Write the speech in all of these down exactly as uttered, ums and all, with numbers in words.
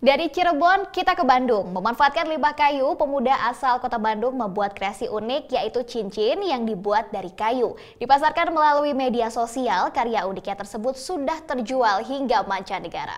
Dari Cirebon, kita ke Bandung. Memanfaatkan limbah kayu, pemuda asal kota Bandung membuat kreasi unik yaitu cincin yang dibuat dari kayu. Dipasarkan melalui media sosial, karya uniknya tersebut sudah terjual hingga mancanegara.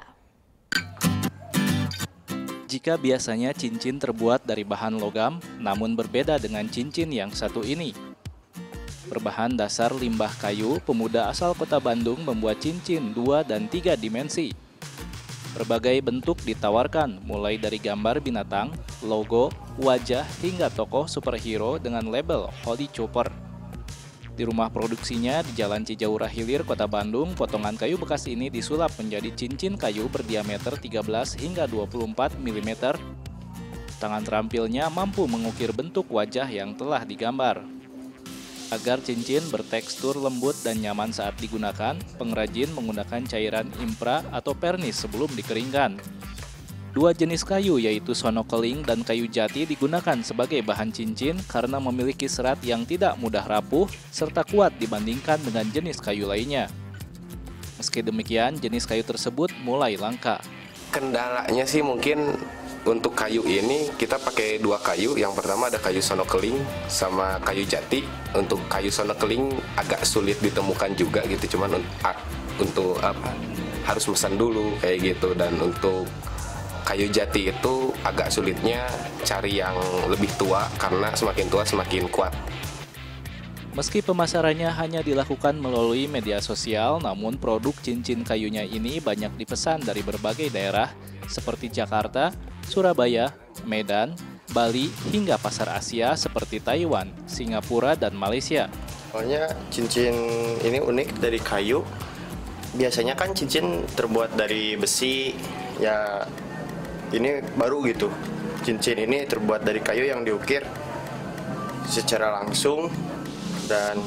Jika biasanya cincin terbuat dari bahan logam, namun berbeda dengan cincin yang satu ini. Berbahan dasar limbah kayu, pemuda asal kota Bandung membuat cincin dua dan tiga dimensi. Berbagai bentuk ditawarkan, mulai dari gambar binatang, logo, wajah, hingga tokoh superhero dengan label Holy Chopper. Di rumah produksinya di Jalan Cijaurah Hilir, Kota Bandung, potongan kayu bekas ini disulap menjadi cincin kayu berdiameter tiga belas hingga dua puluh empat milimeter. Tangan terampilnya mampu mengukir bentuk wajah yang telah digambar. Agar cincin bertekstur lembut dan nyaman saat digunakan, pengrajin menggunakan cairan impra atau pernis sebelum dikeringkan. Dua jenis kayu yaitu sonokeling dan kayu jati digunakan sebagai bahan cincin karena memiliki serat yang tidak mudah rapuh serta kuat dibandingkan dengan jenis kayu lainnya. Meski demikian, jenis kayu tersebut mulai langka. Kendalanya sih mungkin untuk kayu ini kita pakai dua kayu. Yang pertama ada kayu sonokeling sama kayu jati. Untuk kayu sonokeling agak sulit ditemukan juga gitu, cuman untuk apa harus pesan dulu kayak gitu. Dan untuk kayu jati itu agak sulitnya cari yang lebih tua karena semakin tua semakin kuat. Meski pemasarannya hanya dilakukan melalui media sosial, namun produk cincin kayunya ini banyak dipesan dari berbagai daerah seperti Jakarta, Surabaya, Medan, Bali, hingga pasar Asia seperti Taiwan, Singapura, dan Malaysia. Soalnya cincin ini unik dari kayu. Biasanya kan cincin terbuat dari besi, ya ini baru gitu. Cincin ini terbuat dari kayu yang diukir secara langsung. Dan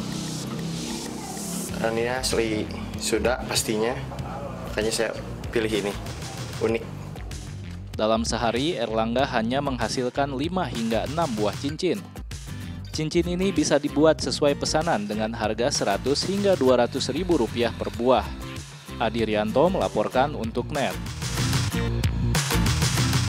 ini asli sudah pastinya, makanya saya pilih ini, unik. Dalam sehari, Erlangga hanya menghasilkan lima hingga enam buah cincin. Cincin ini bisa dibuat sesuai pesanan dengan harga seratus hingga dua ratus ribu rupiah per buah. Adi Rianto melaporkan untuk N E T.